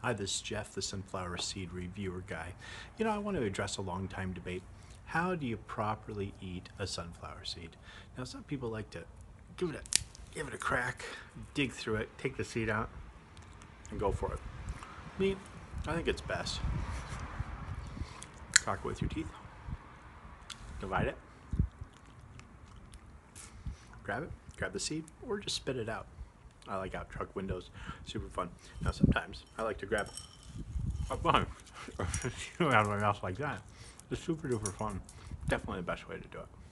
Hi, this is Jeff, the sunflower seed reviewer guy. I want to address a long time debate. How do you properly eat a sunflower seed? Now, some people like to give it a crack, dig through it, take the seed out, and go for it. Me, I think it's best. Crack it with your teeth, divide it, grab the seed, or just spit it out. I like out truck windows, super fun. Now sometimes I like to grab a bunch out of my mouth like that. It's super duper fun. Definitely the best way to do it.